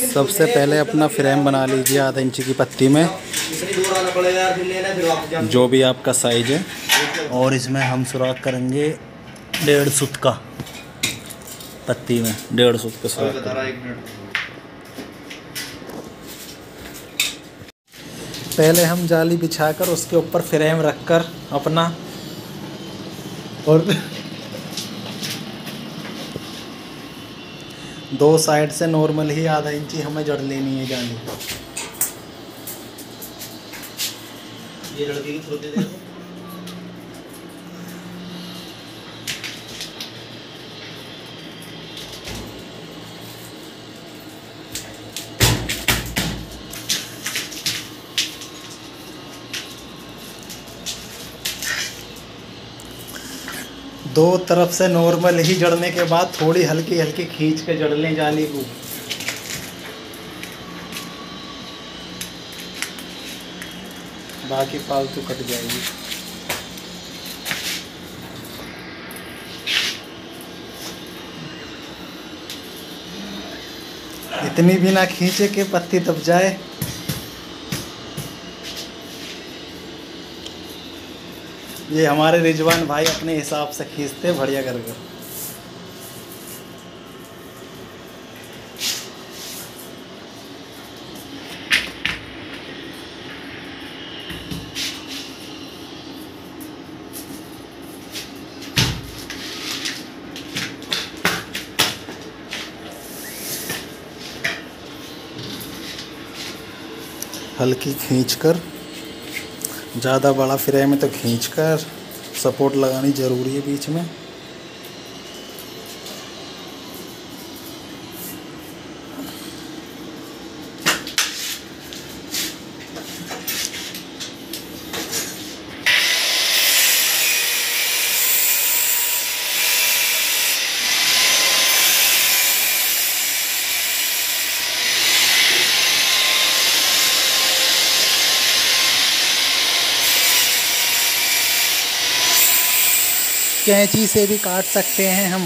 सबसे पहले अपना फ्रेम बना लीजिए आधा इंच की पत्ती में, जो भी आपका साइज है। और इसमें हम सुराख करेंगे 1.5 सूत का, पत्ती में 1.5 सूत का सुराख करेंगे। पहले हम जाली बिछाकर उसके ऊपर फ्रेम रखकर अपना, और 2 साइड से नॉर्मल ही आधा इंची हमें जड़ लेनी है जाली। ये लड़के की थोड़ी देर दो तरफ से नॉर्मल ही जड़ने के बाद थोड़ी हल्की हल्की खींच के जड़ लें जाली को। बाकी फालतू कट जाएगी। इतनी भी ना खींचे कि पत्ती दब जाए। ये हमारे रिजवान भाई अपने हिसाब से खींचते बढ़िया कर कर। हल्की खींचकर, ज़्यादा बड़ा फ्रेम है तो खींचकर सपोर्ट लगानी ज़रूरी है बीच में। कैंची से भी काट सकते हैं हम।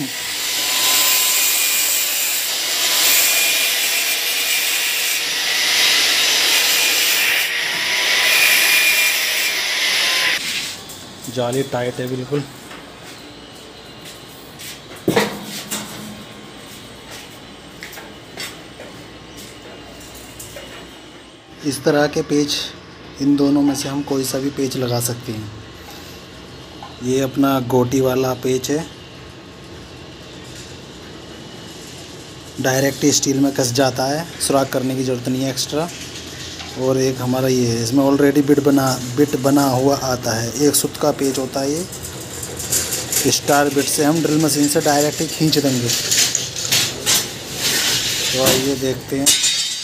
जाली टाइट है बिल्कुल। इस तरह के पेच, इन दोनों में से हम कोई सा भी पेच लगा सकते हैं। ये अपना गोटी वाला पेच है, डायरेक्ट स्टील में कस जाता है, सुराख करने की ज़रूरत नहीं है एक्स्ट्रा। और एक हमारा ये है, इसमें ऑलरेडी बिट बना हुआ आता है। 1 सूत का पेच होता है ये। स्टार बिट से हम ड्रिल मशीन से डायरेक्ट ही खींच देंगे। तो आइए देखते हैं।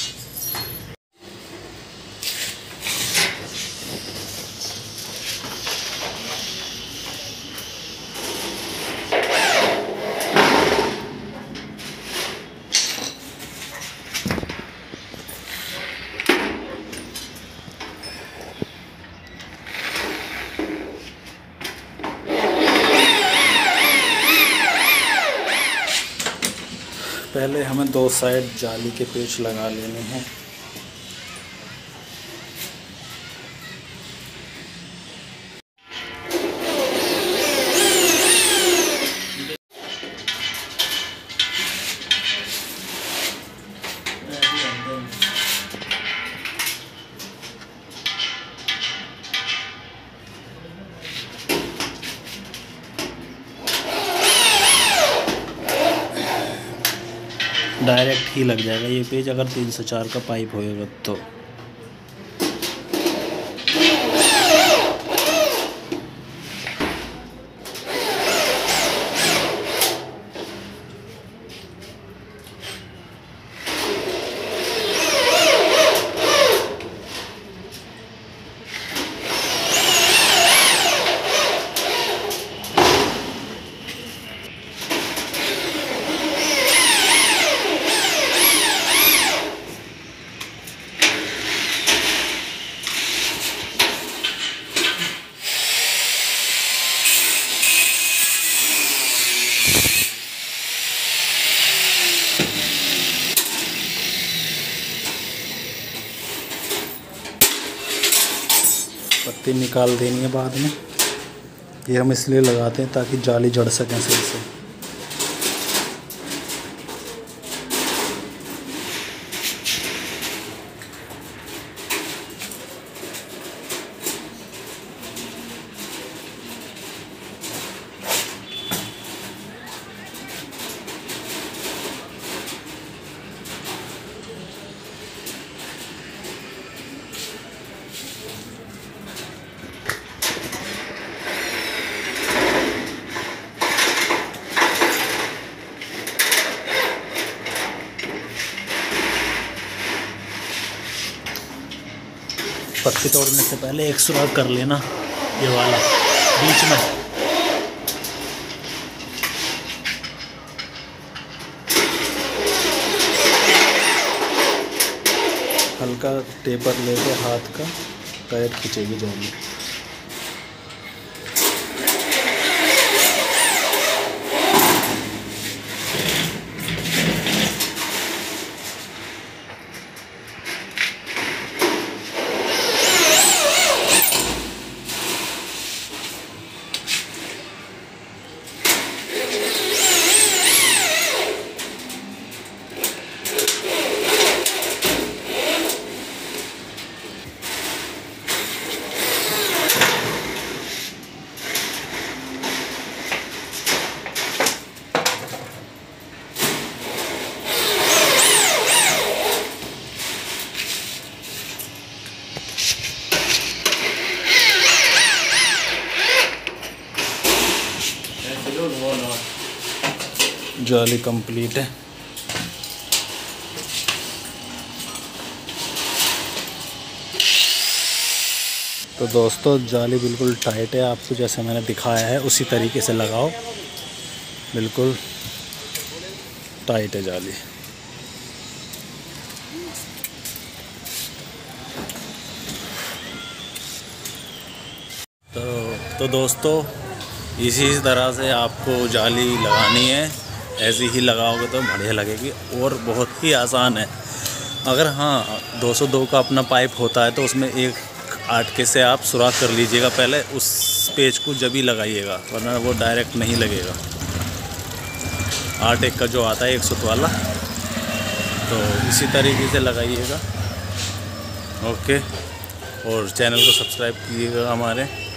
पहले हमें 2 साइड जाली के पेच लगा लेने हैं। डायरेक्ट ही लग जाएगा ये पेज, अगर 304 का पाइप होएगा तो। पत्ती निकाल देनी है बाद में। ये हम इसलिए लगाते हैं ताकि जाली जड़ सकें सही से। पत्ती तोड़ने से पहले एक सुराख कर लेना, ये वाला बीच में। हल्का टेपर लेके हाथ का टाइट खींचेगी जाली। जाली कंप्लीट है। तो दोस्तों जाली बिल्कुल टाइट है, आपको जैसे मैंने दिखाया है उसी तरीके से लगाओ, बिल्कुल टाइट है जाली। तो दोस्तों इसी तरह से आपको जाली लगानी है, ऐसे ही लगाओगे तो बढ़िया लगेगी और बहुत ही आसान है। अगर हाँ 202 का अपना पाइप होता है तो उसमें एक आटके से आप सुराख कर लीजिएगा पहले, उस पेच को जब ही लगाइएगा, वरना वो डायरेक्ट नहीं लगेगा। 8 का जो आता है 100 वाला, तो इसी तरीके से लगाइएगा। ओके, और चैनल को सब्सक्राइब कीजिएगा हमारे।